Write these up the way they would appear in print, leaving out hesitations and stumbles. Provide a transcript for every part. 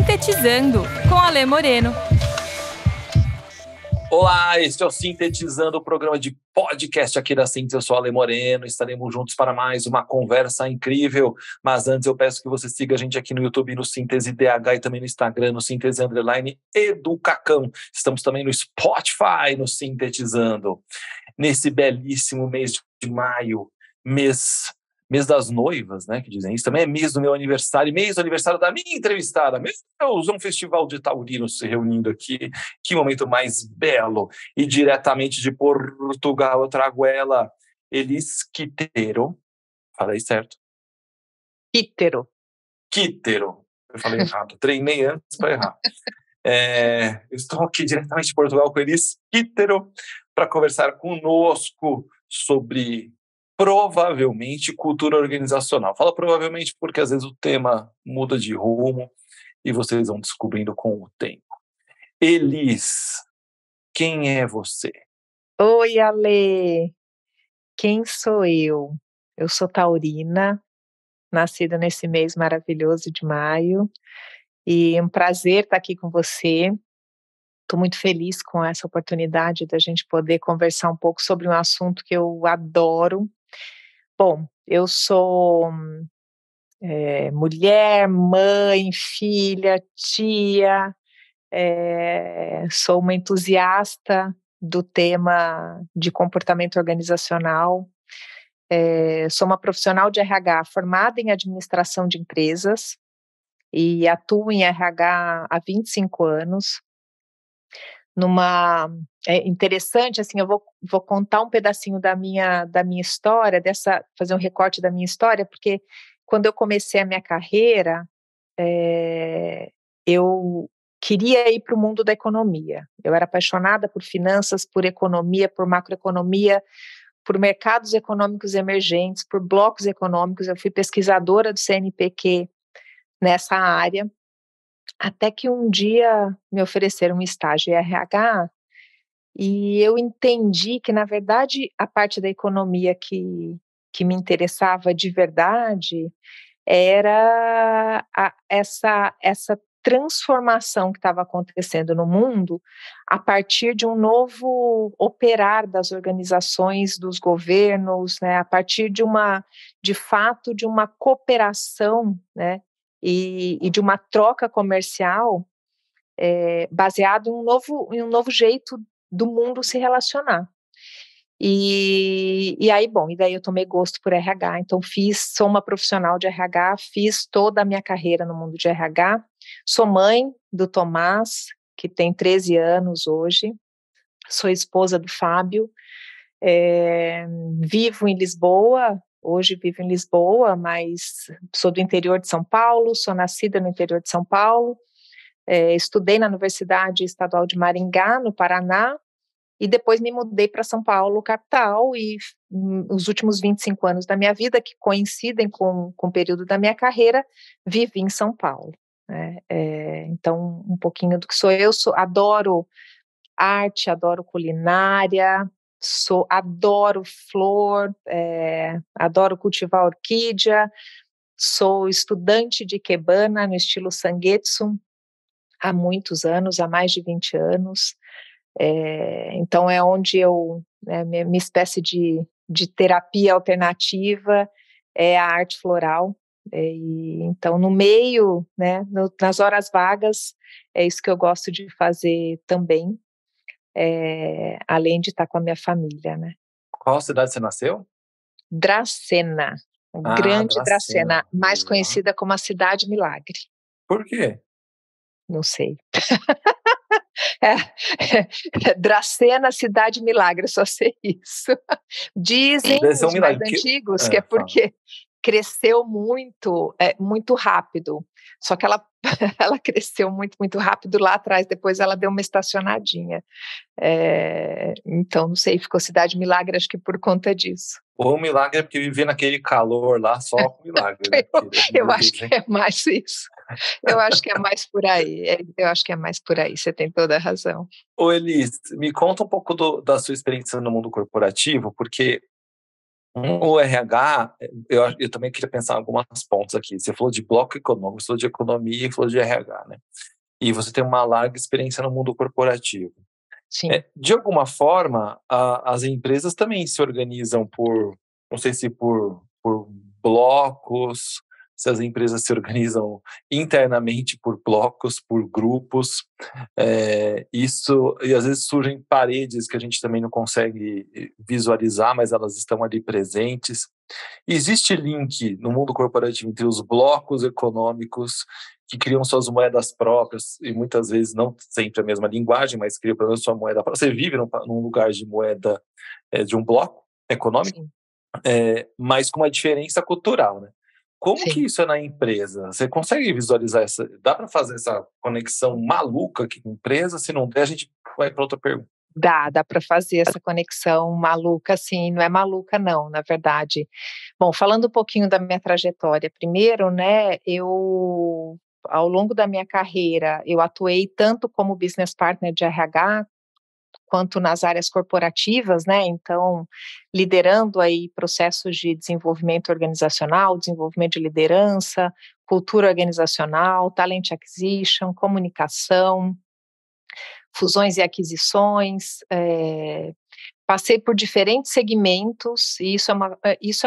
Sintetizando, com Alê Moreno. Olá, este é o Sintetizando, o programa de podcast aqui da Síntese. Eu sou Alê Moreno, estaremos juntos para mais uma conversa incrível. Mas antes eu peço que você siga a gente aqui no YouTube, no Síntese DH, e também no Instagram, no Síntese _Educacão. Estamos também no Spotify, no Sintetizando. Nesse belíssimo mês de maio, mês das noivas, né, que dizem isso, também é mês do meu aniversário, mês do aniversário da minha entrevistada, mês um festival de taurinos se reunindo aqui, que momento mais belo. E diretamente de Portugal eu trago ela, Elis Quitero, falei certo? Quítero. Eu falei errado, treinei antes para errar. Estou aqui diretamente de Portugal com Elis Quitero para conversar conosco sobre provavelmente cultura organizacional. Fala provavelmente porque às vezes o tema muda de rumo e vocês vão descobrindo com o tempo. Elis, quem é você? Oi, Alê. Quem sou eu? Eu sou taurina, nascida nesse mês maravilhoso de maio, e é um prazer estar aqui com você. Estou muito feliz com essa oportunidade da gente poder conversar um pouco sobre um assunto que eu adoro. Bom, eu sou mulher, mãe, filha, tia, sou uma entusiasta do tema de comportamento organizacional. Sou uma profissional de RH formada em administração de empresas e atuo em RH há 25 anos. É interessante, assim, eu vou contar um pedacinho da minha história, fazer um recorte da minha história, porque quando eu comecei a minha carreira, eu queria ir para o mundo da economia. Eu era apaixonada por finanças, por economia, por macroeconomia, por mercados econômicos emergentes, por blocos econômicos. Eu fui pesquisadora do CNPq nessa área, até que um dia me ofereceram um estágio em RH e eu entendi que, na verdade, a parte da economia que me interessava de verdade era essa transformação que estava acontecendo no mundo a partir de um novo operar das organizações, dos governos, né, a partir de fato, de uma cooperação, né, e de uma troca comercial baseado em um novo jeito do mundo se relacionar. E daí eu tomei gosto por RH, então sou uma profissional de RH, fiz toda a minha carreira no mundo de RH, sou mãe do Tomás, que tem 13 anos hoje, sou esposa do Fábio, vivo em Lisboa, hoje vivo em Lisboa, mas sou do interior de São Paulo, sou nascida no interior de São Paulo, estudei na Universidade Estadual de Maringá, no Paraná, e depois me mudei para São Paulo, capital, e os últimos 25 anos da minha vida, que coincidem com o período da minha carreira, vivi em São Paulo. Né? Então, um pouquinho do que sou eu, adoro arte, adoro culinária, adoro flor, adoro cultivar orquídea, sou estudante de Ikebana no estilo Sangetsu há muitos anos, há mais de 20 anos. Então é onde minha espécie de terapia alternativa é a arte floral, e então no meio, né, nas horas vagas, é isso que eu gosto de fazer também, além de estar com a minha família, né. Qual cidade você nasceu? Dracena, grande Dracena, mais conhecida como a Cidade Milagre. Por quê? Não sei. Dracena, Cidade Milagre, só sei isso. Dizem os mais antigos que é porque cresceu muito, muito rápido. Só que ela cresceu muito, muito rápido lá atrás, depois ela deu uma estacionadinha. Então, não sei, ficou Cidade Milagre, acho que por conta disso. Ou milagre é porque viver naquele calor lá só com milagre, né? Eu acho que é mais isso. Eu acho que é mais por aí. Você tem toda a razão. Ô Elis, me conta um pouco da sua experiência no mundo corporativo, porque O RH, eu também queria pensar em alguns pontos aqui. Você falou de bloco econômico, você falou de economia e falou de RH, né? E você tem uma larga experiência no mundo corporativo. Sim. De alguma forma, as empresas também se organizam não sei se por blocos, se as empresas se organizam internamente por blocos, por grupos. Isso, e às vezes surgem paredes que a gente também não consegue visualizar, mas elas estão ali presentes. Existe link no mundo corporativo entre os blocos econômicos que criam suas moedas próprias e muitas vezes não sempre a mesma linguagem, mas criam pelo menos sua moeda própria. Você vive num lugar de moeda de um bloco econômico, Sim. mas com uma diferença cultural, né? Como que Sim. isso é na empresa? Você consegue visualizar essa? Dá para fazer essa conexão maluca aqui com a empresa? Se não der, a gente vai para outra pergunta. Dá para fazer essa conexão maluca, sim, não é maluca não, na verdade. Bom, falando um pouquinho da minha trajetória, primeiro, né, ao longo da minha carreira, eu atuei tanto como business partner de RH, quanto nas áreas corporativas, né, então, liderando aí processos de desenvolvimento organizacional, desenvolvimento de liderança, cultura organizacional, talent acquisition, comunicação, fusões e aquisições, passei por diferentes segmentos, e isso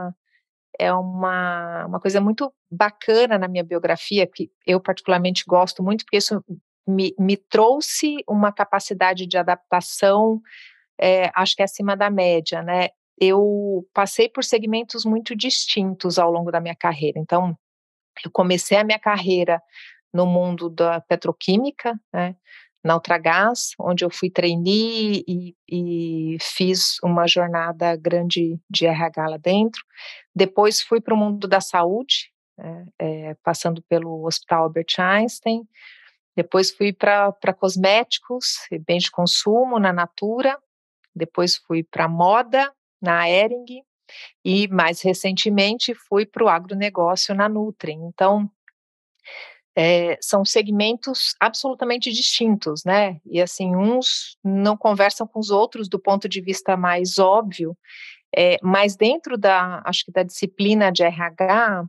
é uma coisa muito bacana na minha biografia, que eu particularmente gosto muito, porque isso me trouxe uma capacidade de adaptação, acho que é acima da média, né. Eu passei por segmentos muito distintos ao longo da minha carreira, então, eu comecei a minha carreira no mundo da petroquímica, né, na Ultragaz, onde eu fui trainee e fiz uma jornada grande de RH lá dentro. Depois fui para o mundo da saúde, passando pelo Hospital Albert Einstein. Depois fui para cosméticos e bens de consumo na Natura. Depois fui para moda na Hering e mais recentemente fui para o agronegócio na Nutri. Então, são segmentos absolutamente distintos, né, e assim, uns não conversam com os outros do ponto de vista mais óbvio, mas dentro acho que da disciplina de RH,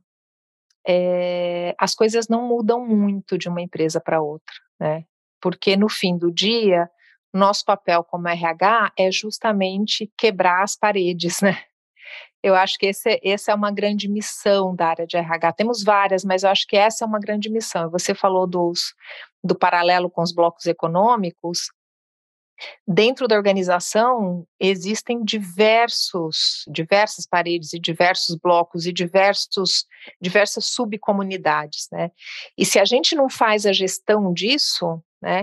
as coisas não mudam muito de uma empresa para outra, né, porque no fim do dia, nosso papel como RH é justamente quebrar as paredes, né. Eu acho que essa é uma grande missão da área de RH. Temos várias, mas eu acho que essa é uma grande missão. Você falou do paralelo com os blocos econômicos. Dentro da organização existem diversas paredes e diversos blocos e diversas subcomunidades, né? E se a gente não faz a gestão disso, né?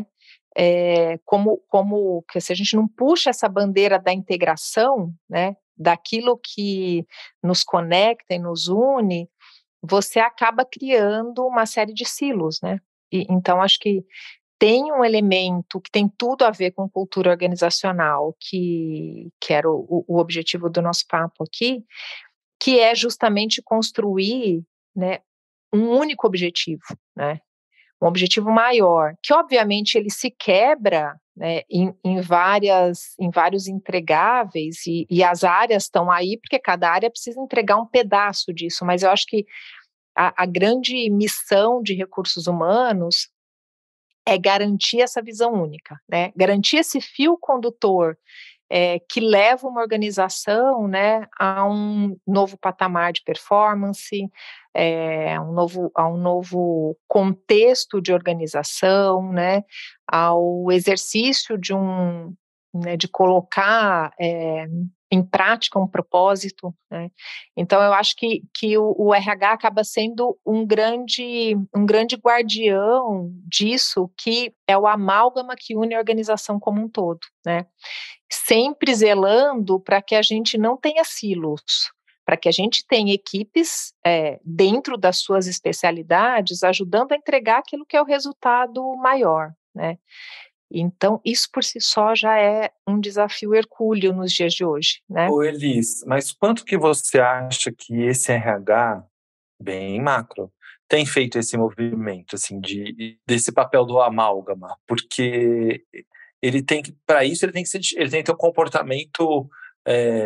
Que se a gente não puxa essa bandeira da integração, né? Daquilo que nos conecta e nos une, você acaba criando uma série de silos, né? Então, acho que tem um elemento que tem tudo a ver com cultura organizacional, que era o objetivo do nosso papo aqui, que é justamente construir, né, um único objetivo, né? Um objetivo maior, que obviamente ele se quebra, né, em vários entregáveis, e as áreas estão aí porque cada área precisa entregar um pedaço disso, mas eu acho que a grande missão de recursos humanos é garantir essa visão única, né, garantir esse fio condutor que leva uma organização, né, a um novo patamar de performance, a um novo contexto de organização, né, ao exercício de colocar em prática um propósito, né. Então eu acho que o RH acaba sendo um grande guardião disso, que é o amálgama que une a organização como um todo, né. Sempre zelando para que a gente não tenha silos, para que a gente tenha equipes, dentro das suas especialidades, ajudando a entregar aquilo que é o resultado maior, né. Então, isso por si só já é um desafio hercúleo nos dias de hoje, né. Ô Elis, mas quanto que você acha que esse RH, bem macro, tem feito esse movimento, assim, desse papel do amálgama? Porque ele tem que, para isso, ele tem que ter um comportamento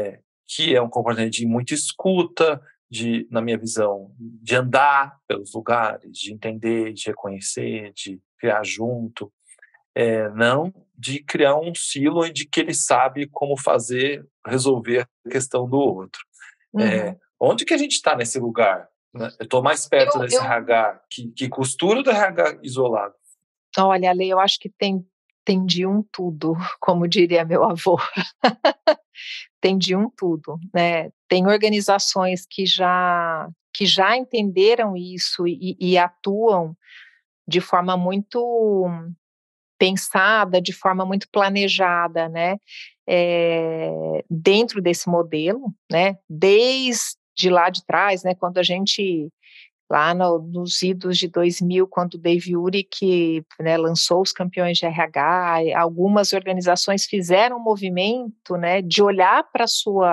que é um comportamento de muita escuta, na minha visão, de andar pelos lugares, de entender, de reconhecer, de criar junto, não de criar um silo de que ele sabe como resolver a questão do outro. Onde que a gente está nesse lugar? Né? Eu estou mais perto desse RH que costura do RH isolado. Olha, Ale, eu acho que tem de um tudo, como diria meu avô. Tem de um tudo, né? Tem organizações que já entenderam isso e atuam de forma muito pensada, de forma muito planejada, né? Dentro desse modelo, né? Desde lá de trás, né? Quando a gente lá nos idos de 2000, quando o Dave Urich, né, lançou os campeões de RH, algumas organizações fizeram um movimento, né, de olhar para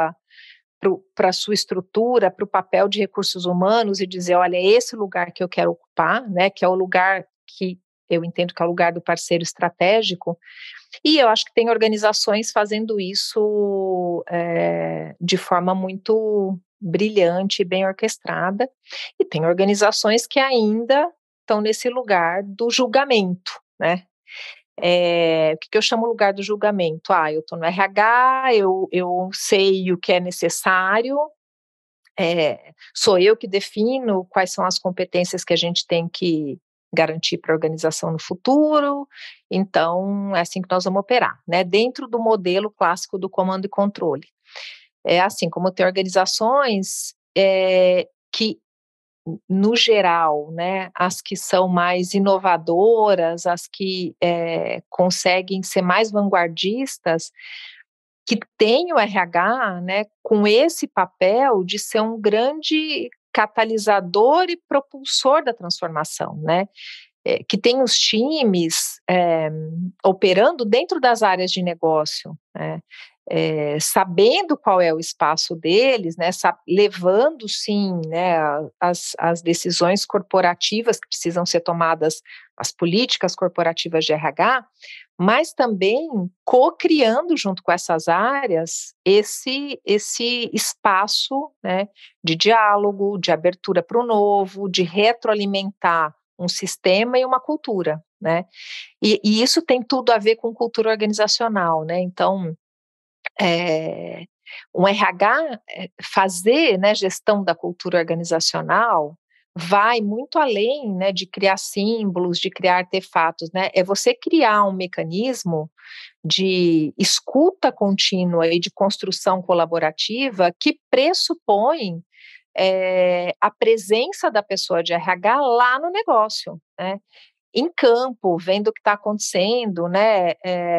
a sua estrutura, para o papel de recursos humanos e dizer, olha, é esse lugar que eu quero ocupar, né, que é o lugar que eu entendo que é o lugar do parceiro estratégico, e eu acho que tem organizações fazendo isso de forma muito brilhante e bem orquestrada, e tem organizações que ainda estão nesse lugar do julgamento, né? O que eu chamo lugar do julgamento? Eu estou no RH, eu sei o que é necessário, sou eu que defino quais são as competências que a gente tem que garantir para a organização no futuro, então é assim que nós vamos operar, né? Dentro do modelo clássico do comando e controle. Assim como tem organizações que, no geral, né, as que são mais inovadoras, as que conseguem ser mais vanguardistas, que tem o RH, né, com esse papel de ser um grande catalisador e propulsor da transformação, né? Que tem os times operando dentro das áreas de negócio, né? Sabendo qual é o espaço deles, né, levando sim, né, as decisões corporativas que precisam ser tomadas, as políticas corporativas de RH, mas também co-criando junto com essas áreas esse espaço, né, de diálogo, de abertura para o novo, de retroalimentar um sistema e uma cultura, né? E isso tem tudo a ver com cultura organizacional, né? Então, um RH fazer, né, gestão da cultura organizacional vai muito além, né, de criar símbolos, de criar artefatos, né? É você criar um mecanismo de escuta contínua e de construção colaborativa que pressupõe a presença da pessoa de RH lá no negócio, né? Em campo, vendo o que está acontecendo, né?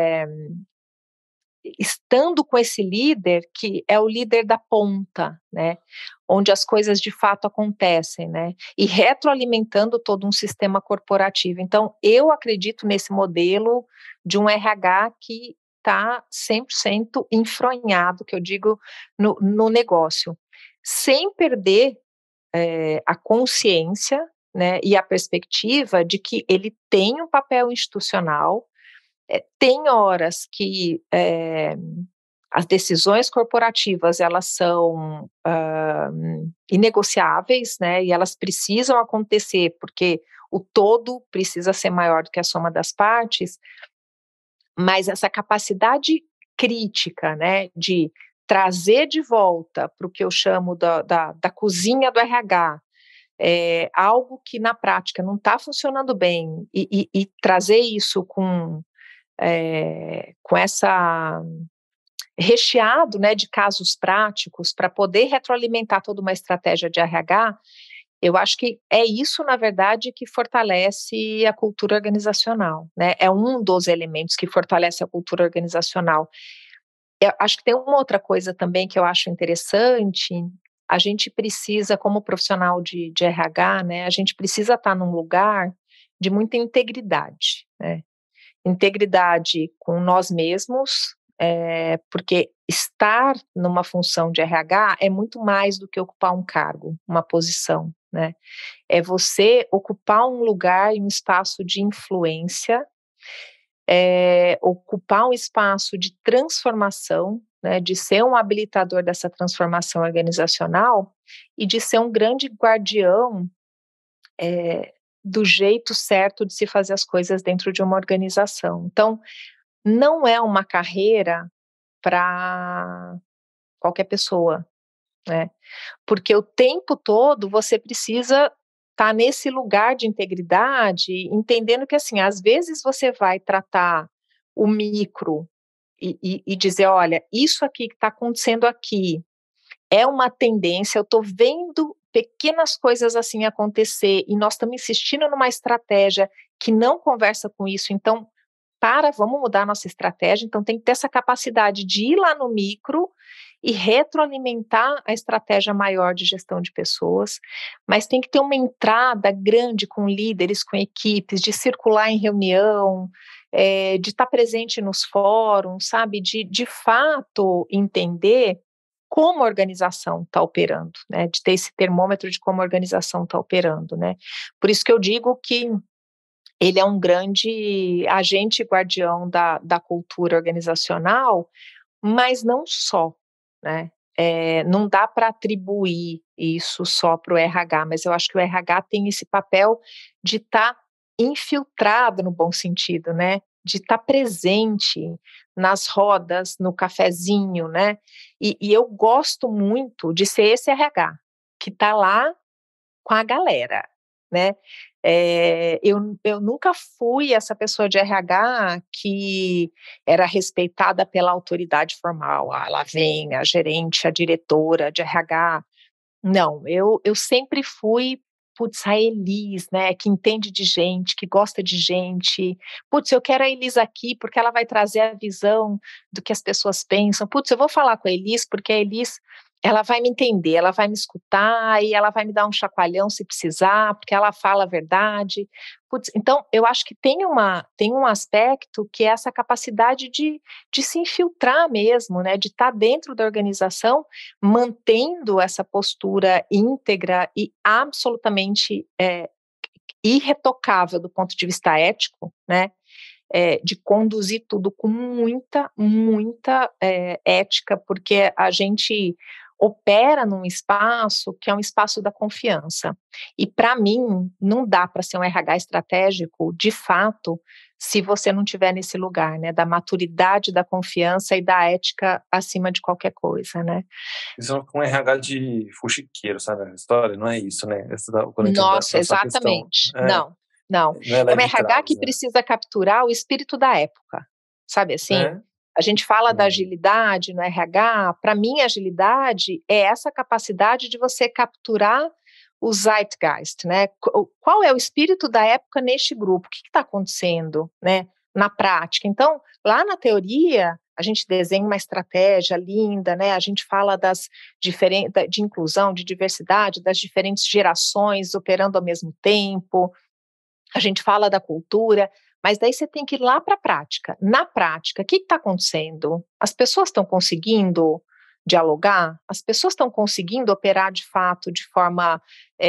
Estando com esse líder que é o líder da ponta, né? Onde as coisas de fato acontecem, né? E retroalimentando todo um sistema corporativo. Então, eu acredito nesse modelo de um RH que está 100% enfronhado, que eu digo, no negócio, sem perder a consciência, né, e a perspectiva de que ele tem um papel institucional, tem horas que as decisões corporativas elas são inegociáveis, né, e elas precisam acontecer porque o todo precisa ser maior do que a soma das partes, mas essa capacidade crítica, né, de trazer de volta para o que eu chamo da cozinha do RH, algo que na prática não está funcionando bem e trazer isso com essa recheado, né, de casos práticos para poder retroalimentar toda uma estratégia de RH, eu acho que é isso, na verdade, que fortalece a cultura organizacional, né? É um dos elementos que fortalece a cultura organizacional. Eu acho que tem uma outra coisa também que eu acho interessante. A gente precisa, como profissional de RH, né, a gente precisa estar num lugar de muita integridade, né? Integridade com nós mesmos, porque estar numa função de RH é muito mais do que ocupar um cargo, uma posição, né? É você ocupar um lugar e um espaço de influência, ocupar um espaço de transformação, né, de ser um habilitador dessa transformação organizacional e de ser um grande guardião do jeito certo de se fazer as coisas dentro de uma organização. Então, não é uma carreira para qualquer pessoa, né? Porque o tempo todo você precisa estar nesse lugar de integridade, entendendo que, assim, às vezes você vai tratar o micro e dizer, olha, isso aqui que está acontecendo aqui é uma tendência, eu estou vendo pequenas coisas assim acontecer e nós estamos insistindo numa estratégia que não conversa com isso, então, vamos mudar a nossa estratégia, então tem que ter essa capacidade de ir lá no micro e retroalimentar a estratégia maior de gestão de pessoas, mas tem que ter uma entrada grande com líderes, com equipes, de circular em reunião, de estar presente nos fóruns, sabe, de fato entender como a organização está operando, né, de ter esse termômetro de como a organização está operando, né, por isso que eu digo que ele é um grande agente guardião da cultura organizacional, mas não só, né, não dá para atribuir isso só para o RH, mas eu acho que o RH tem esse papel de estar infiltrado no bom sentido, né, de estar presente nas rodas, no cafezinho, né, e eu gosto muito de ser esse RH, que está lá com a galera, né, eu nunca fui essa pessoa de RH que era respeitada pela autoridade formal, lá vem a gerente, a diretora de RH, não, eu sempre fui, putz, a Elis, né, que entende de gente, que gosta de gente, putz, eu quero a Elis aqui porque ela vai trazer a visão do que as pessoas pensam, putz, eu vou falar com a Elis porque a Elis, ela vai me entender, ela vai me escutar e ela vai me dar um chacoalhão se precisar, porque ela fala a verdade, putz, então eu acho que tem um aspecto que é essa capacidade de se infiltrar mesmo, né, de estar dentro da organização, mantendo essa postura íntegra e absolutamente irretocável do ponto de vista ético, né, de conduzir tudo com muita, muita ética, porque a gente opera num espaço que é um espaço da confiança. E, para mim, não dá para ser um RH estratégico, de fato, se você não estiver nesse lugar, né, da maturidade, da confiança e da ética acima de qualquer coisa, né. Isso é um RH de fuxiqueiro, sabe a história? Não é isso, né? Quando a gente Nossa, nessa questão, exatamente. Não, não. não é É um leve RH trás, que né? precisa capturar o espírito da época, sabe assim? É? A gente fala da Hum. agilidade no RH, para mim a agilidade é essa capacidade de você capturar o zeitgeist, né? Qual é o espírito da época neste grupo? O que está acontecendo, né? Na prática. Então, lá na teoria, a gente desenha uma estratégia linda, né? A gente fala de inclusão, de diversidade, das diferentes gerações operando ao mesmo tempo, a gente fala da cultura, mas daí você tem que ir lá para a prática. Na prática, o que está acontecendo? As pessoas estão conseguindo dialogar? As pessoas estão conseguindo operar de fato de forma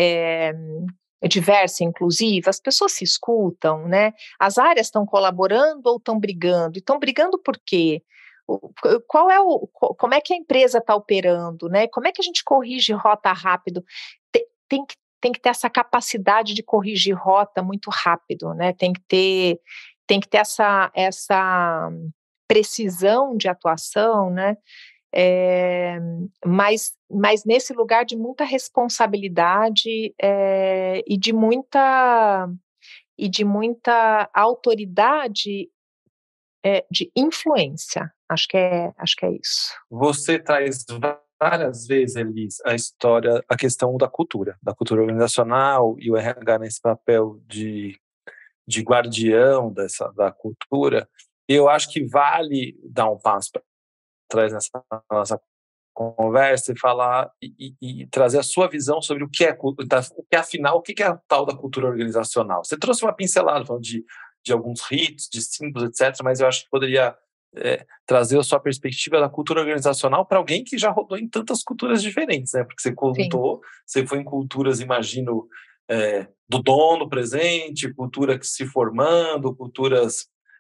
diversa e inclusiva? As pessoas se escutam, né? As áreas estão colaborando ou estão brigando? E estão brigando por quê? Como é que a empresa está operando, né? Como é que a gente corrige rota rápido? Tem que ter essa capacidade de corrigir rota muito rápido, né? Tem que ter essa precisão de atuação, né? Mas nesse lugar de muita responsabilidade e de muita autoridade de influência. Acho que é isso. Você traz várias vezes, Elis, a questão da cultura organizacional e o RH nesse papel de guardião da cultura. Eu acho que vale dar um passo para trás nessa nossa conversa e falar e trazer a sua visão sobre o que é afinal, o que é a tal da cultura organizacional. Você trouxe uma pincelada falando de alguns ritos, de símbolos, etc., mas eu acho que poderia trazer a sua perspectiva da cultura organizacional para alguém que já rodou em tantas culturas diferentes, né? Porque você foi em culturas, imagino, do dono presente, cultura que se formando, culturas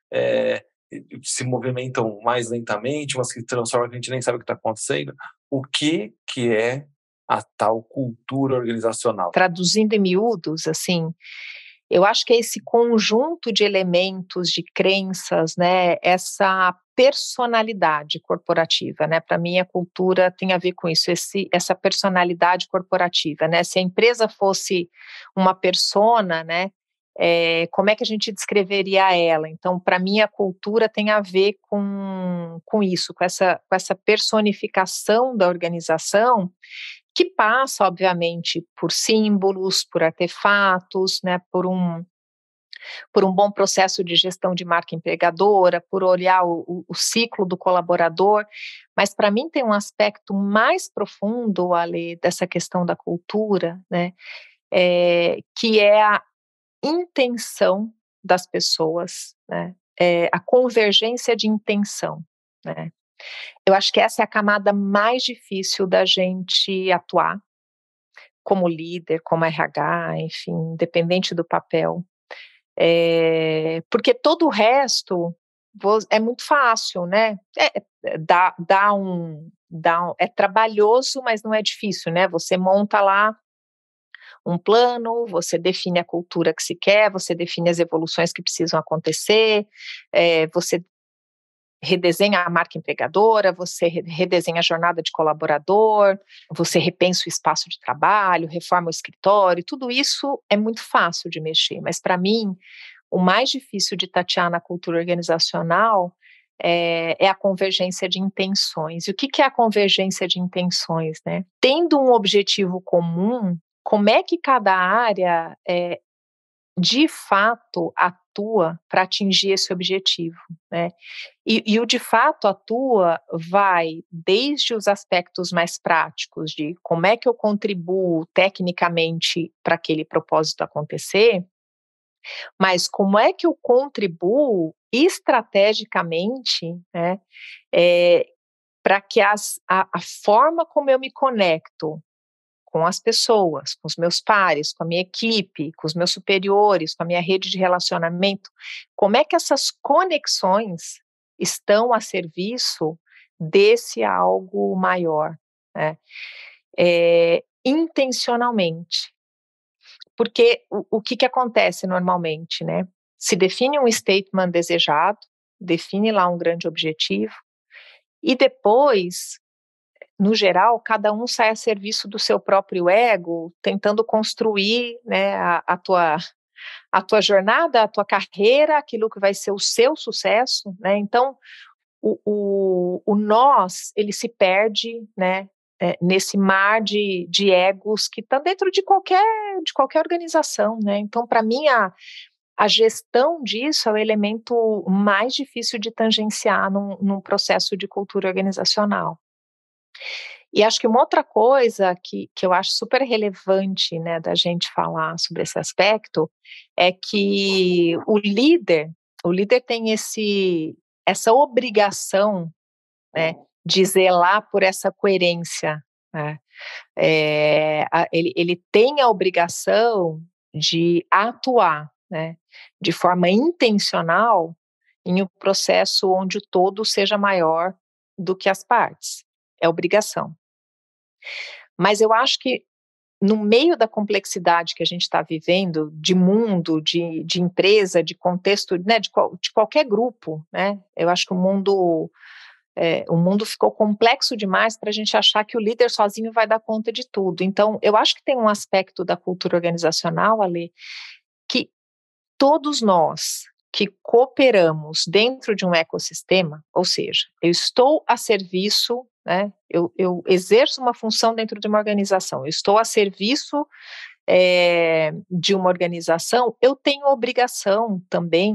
se movimentam mais lentamente, umas que transformam que a gente nem sabe o que está acontecendo. O que é a tal cultura organizacional? Traduzindo em miúdos, assim, eu acho que é esse conjunto de elementos, de crenças, né, essa personalidade corporativa, né, para mim a cultura tem a ver com isso, essa personalidade corporativa, né, se a empresa fosse uma persona, né, como é que a gente descreveria ela? Então, para mim a cultura tem a ver com isso, com essa personificação da organização, que passa, obviamente, por símbolos, por artefatos, né, por um bom processo de gestão de marca empregadora, por olhar o ciclo do colaborador, mas para mim tem um aspecto mais profundo, Ale, dessa questão da cultura, né, que é a intenção das pessoas, né, a convergência de intenção, né. Eu acho que essa é a camada mais difícil da gente atuar, como líder, como RH, enfim, independente do papel. Porque todo o resto é muito fácil, né? É trabalhoso, mas não é difícil, né? Você monta lá um plano, você define a cultura que se quer, você define as evoluções que precisam acontecer, você redesenha a marca empregadora, você redesenha a jornada de colaborador, você repensa o espaço de trabalho, reforma o escritório, tudo isso é muito fácil de mexer, mas para mim, o mais difícil de tatear na cultura organizacional é a convergência de intenções. E o que é a convergência de intenções, né? Tendo um objetivo comum, como é que cada área de fato atua para atingir esse objetivo, né? E o de fato atua vai desde os aspectos mais práticos de como é que eu contribuo tecnicamente para aquele propósito acontecer, mas como é que eu contribuo estrategicamente, né, para que a forma como eu me conecto com as pessoas, com os meus pares, com a minha equipe, com os meus superiores, com a minha rede de relacionamento, como é que essas conexões estão a serviço desse algo maior, né? Intencionalmente. Porque o que acontece normalmente, né? Se define um statement desejado, define lá um grande objetivo, e depois, no geral, cada um sai a serviço do seu próprio ego, tentando construir, né, a tua jornada, a tua carreira, aquilo que vai ser o seu sucesso, né? Então, o nós, ele se perde, né, nesse mar de egos que está dentro de qualquer organização, né? Então, para mim, a gestão disso é o elemento mais difícil de tangenciar num processo de cultura organizacional. E acho que uma outra coisa que eu acho super relevante, né, da gente falar sobre esse aspecto, é que o líder tem essa obrigação, né, de zelar por essa coerência, né? Ele tem a obrigação de atuar, né, de forma intencional em um processo onde o todo seja maior do que as partes. É obrigação. Mas eu acho que no meio da complexidade que a gente está vivendo, de mundo, de empresa, de contexto, né, de qualquer grupo, né, eu acho que o mundo ficou complexo demais para a gente achar que o líder sozinho vai dar conta de tudo. Então, eu acho que tem um aspecto da cultura organizacional, Ale, que todos nós que cooperamos dentro de um ecossistema, ou seja, eu estou a serviço, né, eu exerço uma função dentro de uma organização, eu estou a serviço de uma organização, eu tenho obrigação também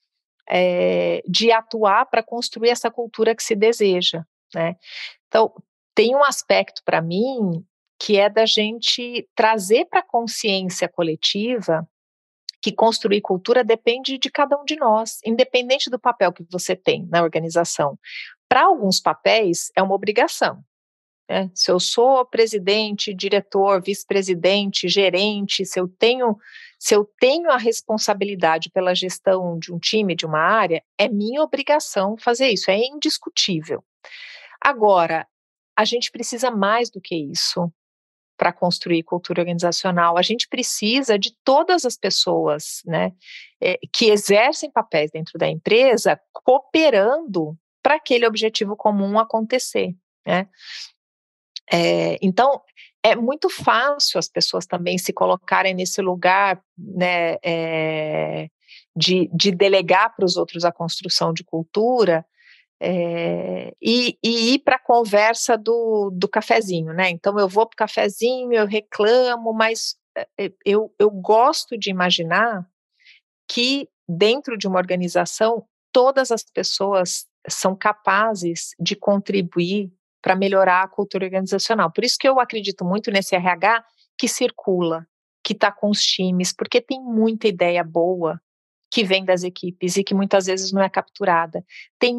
de atuar para construir essa cultura que se deseja, né? Então, tem um aspecto para mim que é da gente trazer para a consciência coletiva que construir cultura depende de cada um de nós, independente do papel que você tem na organização. Para alguns papéis, é uma obrigação. né? Se eu sou presidente, diretor, vice-presidente, gerente, se eu tenho a responsabilidade pela gestão de um time, de uma área, é minha obrigação fazer isso, é indiscutível. Agora, a gente precisa mais do que isso para construir cultura organizacional. A gente precisa de todas as pessoas, né, que exercem papéis dentro da empresa, cooperando para aquele objetivo comum acontecer, né? Então, é muito fácil as pessoas também se colocarem nesse lugar, né, de delegar para os outros a construção de cultura, e ir para a conversa do cafezinho, né? Então, eu vou para o cafezinho, eu reclamo, mas eu gosto de imaginar que dentro de uma organização, todas as pessoas são capazes de contribuir para melhorar a cultura organizacional. Por isso que eu acredito muito nesse RH que circula, que está com os times, porque tem muita ideia boa que vem das equipes e que muitas vezes não é capturada. Tem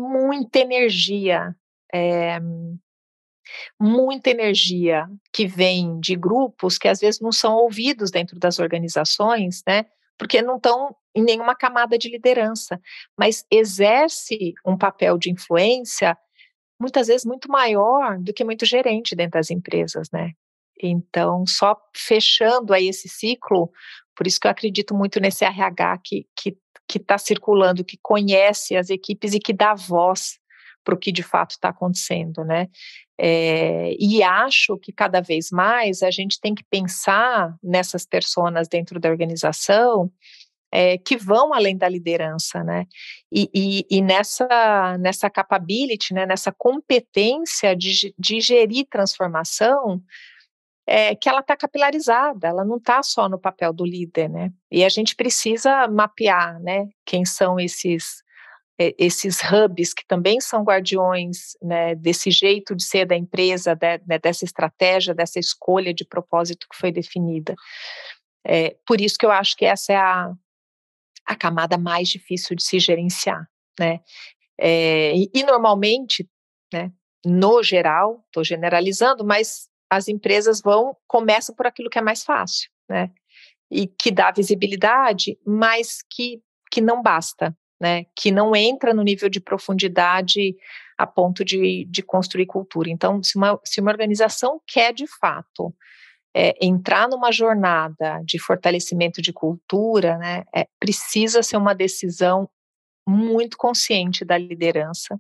muita energia que vem de grupos que às vezes não são ouvidos dentro das organizações, né? Porque não estão em nenhuma camada de liderança, mas exerce um papel de influência muitas vezes muito maior do que muito gerente dentro das empresas, né? Então, só fechando aí esse ciclo, por isso que eu acredito muito nesse RH que está circulando, que conhece as equipes e que dá voz para o que de fato está acontecendo, né? E acho que cada vez mais a gente tem que pensar nessas personas dentro da organização que vão além da liderança, né? E nessa capability, né, nessa competência de gerir transformação, que ela está capilarizada, ela não está só no papel do líder, né? E a gente precisa mapear, né, quem são esses hubs que também são guardiões, né, desse jeito de ser da empresa, né, dessa estratégia, dessa escolha de propósito que foi definida. Por isso que eu acho que essa é a camada mais difícil de se gerenciar, né? E normalmente, né, no geral, estou generalizando, mas as empresas começam por aquilo que é mais fácil, né? E que dá visibilidade, mas que não basta, né? Que não entra no nível de profundidade a ponto de construir cultura. Então, se uma organização quer de fato entrar numa jornada de fortalecimento de cultura, né, precisa ser uma decisão muito consciente da liderança,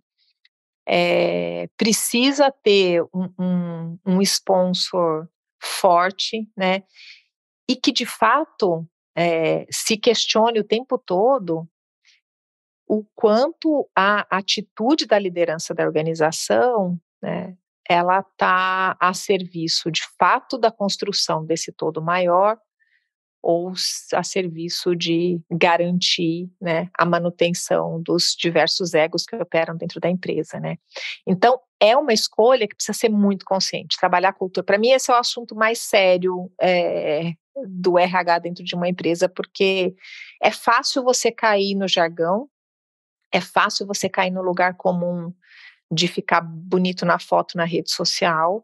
precisa ter um sponsor forte, né, e que de fato se questione o tempo todo o quanto a atitude da liderança da organização, né, ela está a serviço de fato da construção desse todo maior ou a serviço de garantir, né, a manutenção dos diversos egos que operam dentro da empresa, né. Então, é uma escolha que precisa ser muito consciente. Trabalhar a cultura, para mim, esse é o assunto mais sério do RH dentro de uma empresa, porque é fácil você cair no jargão, é fácil você cair no lugar comum de ficar bonito na foto na rede social,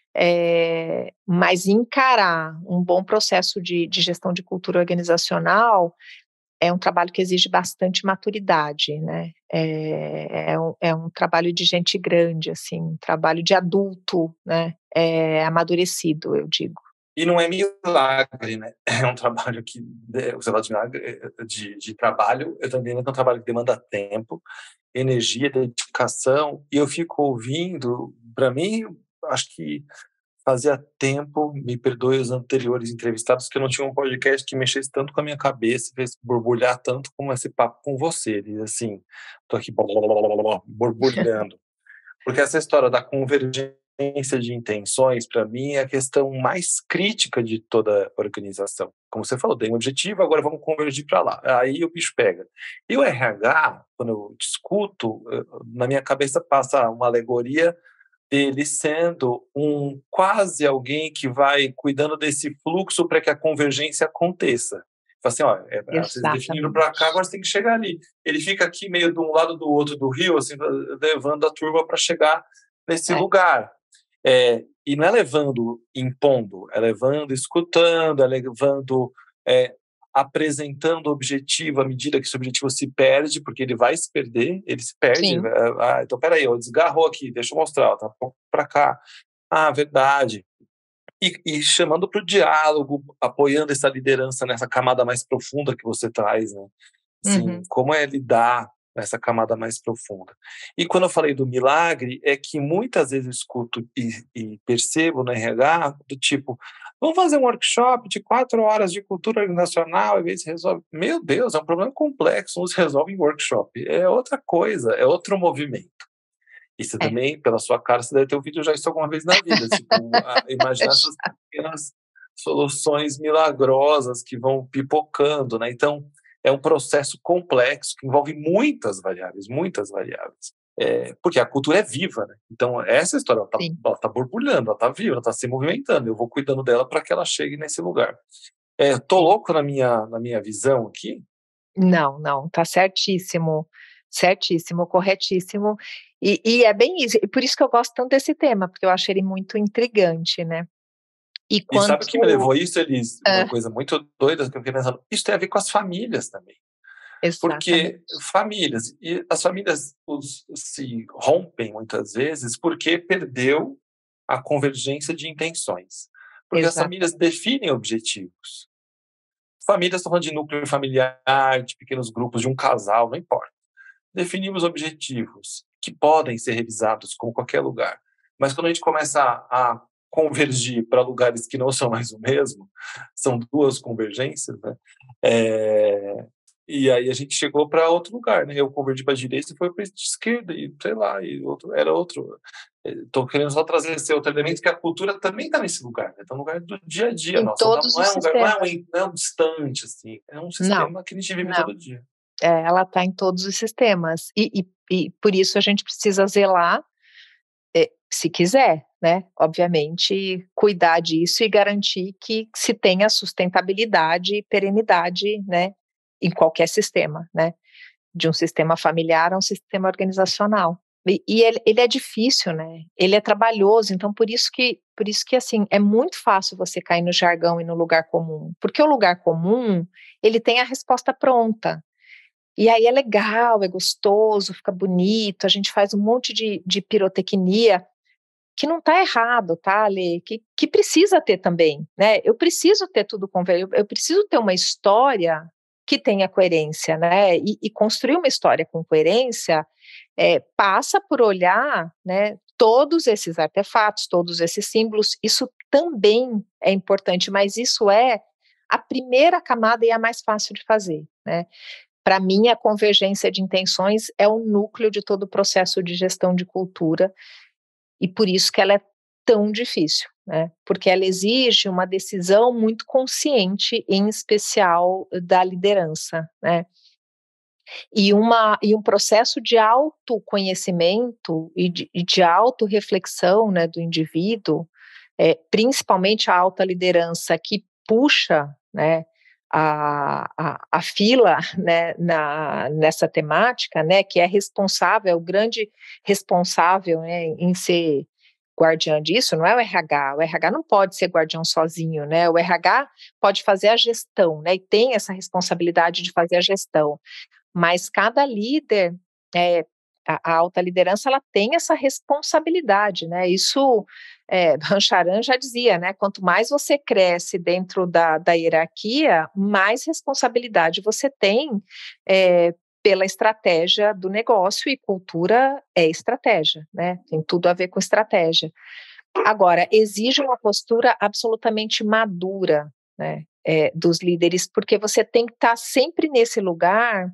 mas encarar um bom processo de gestão de cultura organizacional é um trabalho que exige bastante maturidade, né? É um trabalho de gente grande, assim, um trabalho de adulto, né? Amadurecido, eu digo. E não é milagre, né? É um trabalho que, você fala de milagre, de trabalho, eu também é um trabalho que demanda tempo, energia, dedicação, e eu fico ouvindo, para mim, acho que fazia tempo, me perdoe os anteriores entrevistados, que eu não tinha um podcast que mexesse tanto com a minha cabeça, fez borbulhar tanto como esse papo com você, e assim, tô aqui borbulhando. Porque essa história da convergência de intenções, para mim, é a questão mais crítica de toda organização. Como você falou, tem um objetivo, agora vamos convergir para lá. Aí o bicho pega. E o RH, quando eu discuto, na minha cabeça passa uma alegoria dele sendo quase alguém que vai cuidando desse fluxo para que a convergência aconteça. Fala assim, ó, vocês definiram para cá, agora você tem que chegar ali. Ele fica aqui meio de um lado do outro do rio, assim, levando a turma para chegar nesse lugar. E não é levando, impondo, é levando, escutando, é levando, apresentando o objetivo à medida que esse objetivo se perde, porque ele vai se perder, ele se perde. Sim. Então, peraí, desgarrou aqui, deixa eu mostrar, tá um pouco para cá. Ah, verdade. E chamando para o diálogo, apoiando essa liderança nessa camada mais profunda que você traz, né? Assim, como é lidar nessa camada mais profunda. E quando eu falei do milagre, é que muitas vezes eu escuto e percebo no RH, do tipo, vamos fazer um workshop de 4 horas de cultura organizacional, e ver se resolve. Meu Deus, é um problema complexo, não se resolve em workshop. É outra coisa, é outro movimento. E você também, pela sua cara, você deve ter ouvido já isso alguma vez na vida, tipo, imaginar essas pequenas soluções milagrosas que vão pipocando, né? Então, é um processo complexo que envolve muitas variáveis, muitas variáveis. Porque a cultura é viva, né? Então, essa história, ela tá borbulhando, ela tá viva, ela tá se movimentando, eu vou cuidando dela para que ela chegue nesse lugar. Tô louco na minha visão aqui? Não, tá certíssimo, certíssimo, corretíssimo, e é bem isso, e por isso que eu gosto tanto desse tema, porque eu acho ele muito intrigante, né. E E sabe o que me levou quanto a isso, Elis? Uma coisa muito doida que eu fiquei pensando, isso tem a ver com as famílias também. Porque exatamente, famílias, e as famílias se rompem muitas vezes porque perdeu a convergência de intenções. Porque as famílias exatamente. definem objetivos. Famílias, estou falando de núcleo familiar, de pequenos grupos, de um casal, não importa. Definimos objetivos que podem ser revisados como qualquer lugar. Mas quando a gente começa a convergir para lugares que não são mais o mesmo, são duas convergências, né? E aí a gente chegou para outro lugar, né? Eu convergi para a direita e foi para a esquerda, e sei lá, e outro, era outro. Estou querendo só trazer esse outro elemento, que a cultura também está nesse lugar, né? Está no lugar do dia a dia Em nosso. todos Não os é um lugar, sistemas. não é um distante, assim, é um Não, sistema que a gente vive não. todo dia. Ela está em todos os sistemas, e por isso a gente precisa zelar, se quiser, né, obviamente, cuidar disso e garantir que se tenha sustentabilidade e perenidade, né, em qualquer sistema, né, de um sistema familiar a um sistema organizacional. E ele é difícil, né, ele é trabalhoso, então por isso que, assim, é muito fácil você cair no jargão e no lugar comum, porque o lugar comum, ele tem a resposta pronta. E aí é legal, é gostoso, fica bonito, a gente faz um monte de pirotecnia, que não está errado, tá, Lê, que precisa ter também, né, eu preciso ter tudo eu preciso ter uma história que tenha coerência, né, e construir uma história com coerência, passa por olhar, né, todos esses artefatos, todos esses símbolos, isso também é importante, mas isso é a primeira camada e a mais fácil de fazer, né. Para mim, a convergência de intenções é o núcleo de todo o processo de gestão de cultura, e por isso que ela é tão difícil, né? Porque ela exige uma decisão muito consciente, em especial da liderança, né? E um processo de autoconhecimento e de autorreflexão, né, do indivíduo, principalmente a alta liderança que puxa, né, a fila, né, nessa temática, né, que é responsável, é o grande responsável, né, em ser guardiã disso, não é o RH não pode ser guardião sozinho, né, o RH pode fazer a gestão, né, e tem essa responsabilidade de fazer a gestão, mas cada líder, eh, a alta liderança, ela tem essa responsabilidade, né, isso, Rancharan já dizia, né, quanto mais você cresce dentro da hierarquia, mais responsabilidade você tem, pela estratégia do negócio, e cultura é estratégia, né, tem tudo a ver com estratégia. Agora, exige uma postura absolutamente madura, né, dos líderes, porque você tem que estar sempre nesse lugar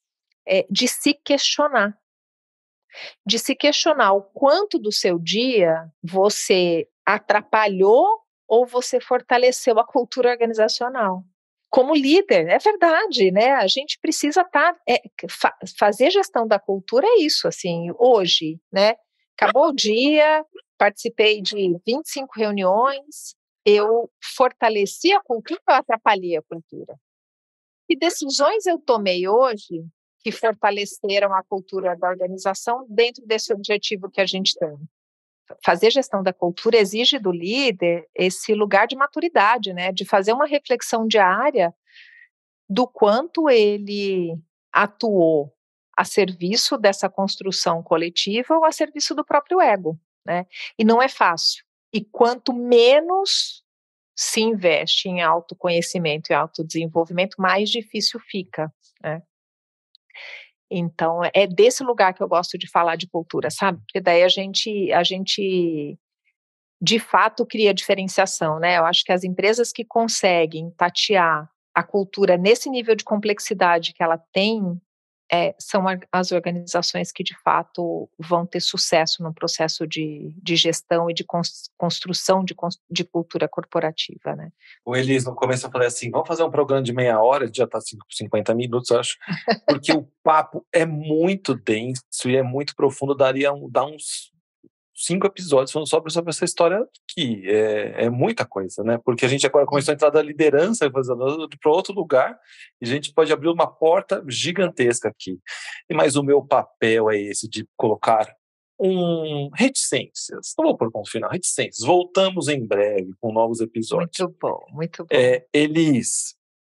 de se questionar o quanto do seu dia você atrapalhou ou você fortaleceu a cultura organizacional. Como líder, é verdade, né? A gente precisa estar, fazer gestão da cultura é isso, assim, hoje, né? Acabou o dia, participei de 25 reuniões, eu fortaleci a cultura ou eu atrapalhei a cultura? Que decisões eu tomei hoje que fortaleceram a cultura da organização dentro desse objetivo que a gente tem? fazer gestão da cultura exige do líder esse lugar de maturidade, né? De fazer uma reflexão diária do quanto ele atuou a serviço dessa construção coletiva ou a serviço do próprio ego, né? E não é fácil. E quanto menos se investe em autoconhecimento e autodesenvolvimento, mais difícil fica, né? Então, é desse lugar que eu gosto de falar de cultura, sabe? Porque daí a gente de fato cria diferenciação, né? Eu acho que as empresas que conseguem tatear a cultura nesse nível de complexidade que ela tem, são as organizações que de fato vão ter sucesso no processo de gestão e de construção de cultura corporativa, né? O Elis, no começo eu falei assim, vamos fazer um programa de meia hora, já está 50 minutos, eu acho, porque o papo é muito denso e é muito profundo, dá uns 5 episódios falando sobre essa história aqui, é muita coisa, né? Porque a gente agora começou a entrar da liderança para outro lugar e a gente pode abrir uma porta gigantesca aqui. Mas o meu papel é esse, de colocar reticências, não vou pôr ponto final, reticências, voltamos em breve com novos episódios. Muito bom, muito bom. Elis,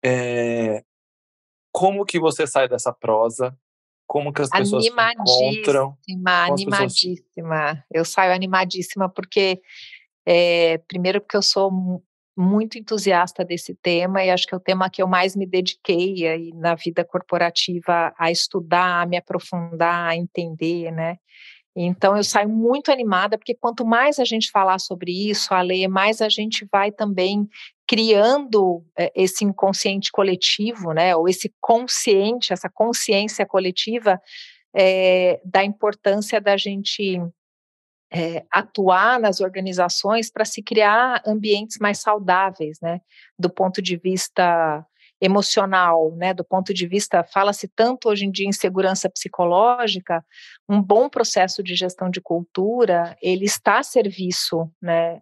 como que você sai dessa prosa? Como que as pessoas se encontram? Animadíssima. Eu saio animadíssima porque, primeiro porque eu sou muito entusiasta desse tema e acho que é o tema que eu mais me dediquei aí na vida corporativa a estudar, a me aprofundar, a entender, né? Então eu saio muito animada porque quanto mais a gente falar sobre isso, a ler, mais a gente vai também criando esse inconsciente coletivo, né, ou esse consciente, essa consciência coletiva da importância da gente atuar nas organizações para se criar ambientes mais saudáveis, né, do ponto de vista emocional, né, do ponto de vista, fala-se tanto hoje em dia em segurança psicológica, um bom processo de gestão de cultura, ele está a serviço, né,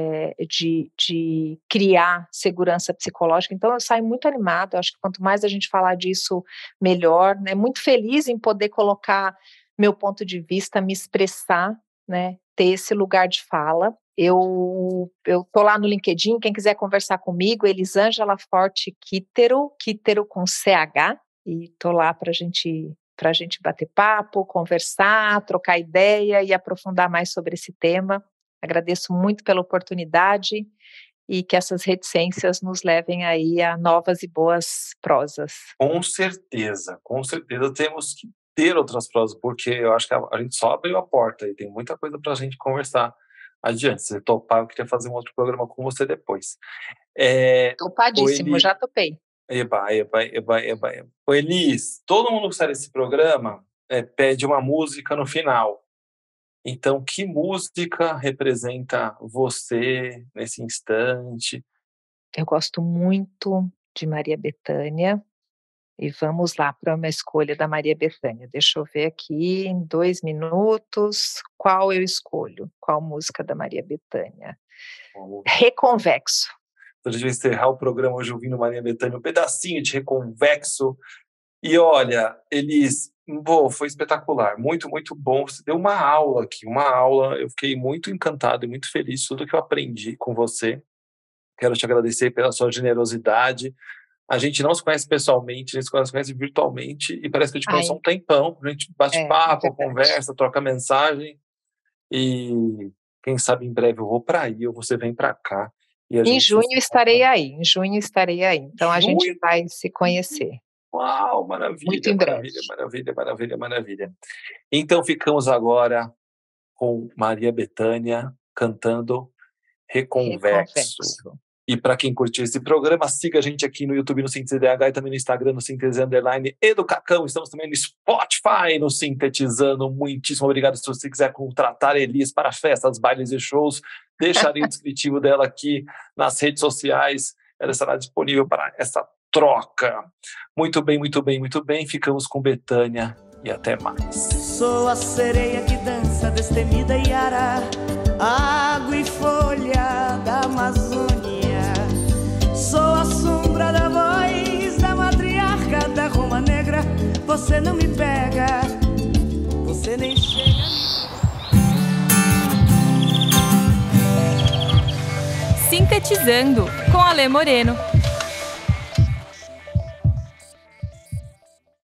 de criar segurança psicológica. Então eu saio muito animada, acho que quanto mais a gente falar disso, melhor, né, muito feliz em poder colocar meu ponto de vista, me expressar, né, ter esse lugar de fala. Eu tô lá no LinkedIn, quem quiser conversar comigo, Elisângela Forte Quítero com CH, e tô lá pra gente bater papo, conversar, trocar ideia e aprofundar mais sobre esse tema. Agradeço muito pela oportunidade e que essas reticências nos levem aí a novas e boas prosas. Com certeza temos que ter outras prosas, porque eu acho que a gente só abriu a porta e tem muita coisa pra gente conversar adiante. Se você topar, eu queria fazer um outro programa com você depois. Topadíssimo, já topei. Eba. O Elis, todo mundo que sai desse programa pede uma música no final. Então, que música representa você nesse instante? Eu gosto muito de Maria Bethânia. E vamos lá para uma escolha da Maria Bethânia. Deixa eu ver aqui, em 2 minutos, qual eu escolho? Qual música da Maria Bethânia? Reconvexo. A gente vai encerrar o programa hoje ouvindo Maria Bethânia, um pedacinho de Reconvexo. E olha, Elis, foi espetacular, muito, muito bom. Você deu uma aula aqui, eu fiquei muito encantado e muito feliz de tudo que eu aprendi com você. Quero te agradecer pela sua generosidade. A gente não se conhece pessoalmente, a gente se conhece virtualmente e parece que a gente conhece há um tempão. A gente bate papo, conversa, troca mensagem e quem sabe em breve eu vou para aí ou você vem para cá. Em junho estarei aí, então a gente vai se conhecer. Uau, maravilha, muito em breve. Maravilha. Então ficamos agora com Maria Bethânia cantando Reconvexo. E para quem curtiu esse programa, siga a gente aqui no YouTube, no Síntese DH, e também no Instagram, no Síntese_Educacão. Estamos também no Spotify, no Sintetizando. Muitíssimo obrigado. Se você quiser contratar a Elis para festas, bailes e shows, deixarei o descritivo dela aqui nas redes sociais. Ela estará disponível para essa troca. Muito bem. Ficamos com Bethânia e até mais. Sou a sereia que dança, destemida e ara, água e folha da Amazônia. Sou a sombra da voz da matriarca da Roma Negra. Você não me pega, você nem chega. Sintetizando com Ale Moreno.